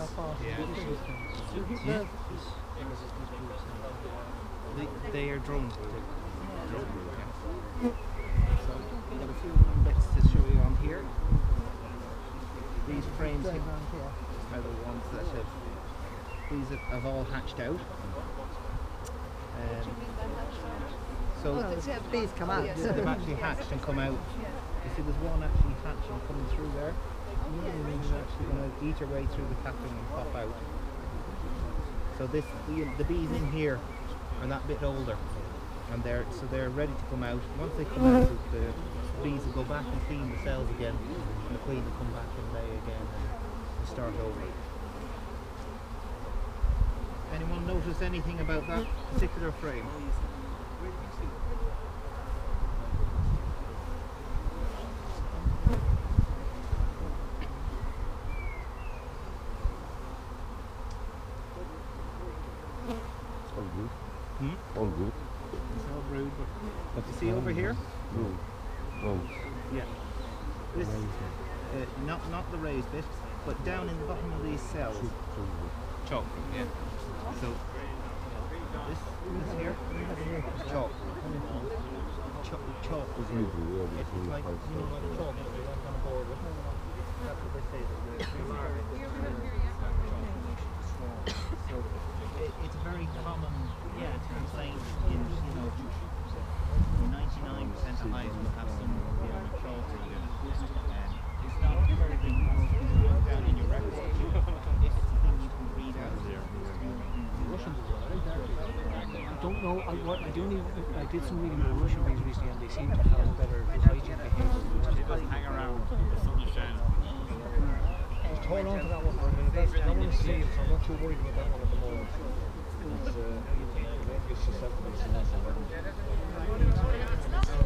Yeah. They are drones. So we've got a few bits to show you on here. These frames here are the ones that have all hatched out. So Bees come out. they've actually hatched and come out. You see there's one actually hatching coming through there. It's actually going to eat her way through the capping and pop out. So the bees in here are that bit older, and they're ready to come out. Once they come out, the bees will go back and clean the cells again, and the queen will come back and lay again and start over. Anyone notice anything about that particular frame? All good. It's all brood, but you see over here? Yeah. This, not the raised bit, but down in the bottom of these cells. Chalk. Yeah. So this here is chalk. Chalk. It's like, you know what chalk is, they went on a board with. That's what they say. So it's a very common complaint in 99% of hives will have some chalk in it. It's not a very big look down in your records if it's a thing you can read out there. Russians as well, right? I don't know. I did some reading on Russian bees recently, and they seem to have better hygiene behaviour. They just hang around. The sun is shining. Just hold on to that one for a minute. That one is safe, so I'm not too worried about that one at the moment. It's susceptible to